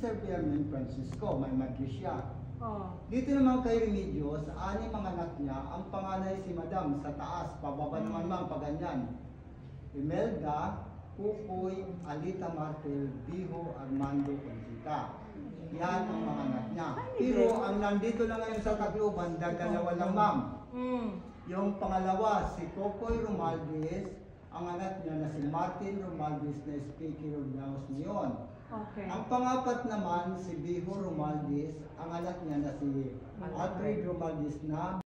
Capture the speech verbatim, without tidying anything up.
Sir Piermin Francisco, may madre siya. Oh. Dito naman kay Remedios, anim mga anak niya, ang panganay si Madam sa taas, pababa naman ma'am, paganyan. Imelda, Pukoy, Alita Martel, Biho, Armando, Conchita. Yan ang mga anak niya. Pero ang nandito lang ngayon sa Tacloban, dalawa lang ma'am. Mm. Yung pangalawa, si Kokoy Romaldes, ang anak niya na si Martin Romaldes na Speaker of the House ngayon. Okay. Ang pangapat naman, si Biho Romaldes, ang anak niya na si Alfred Romaldes na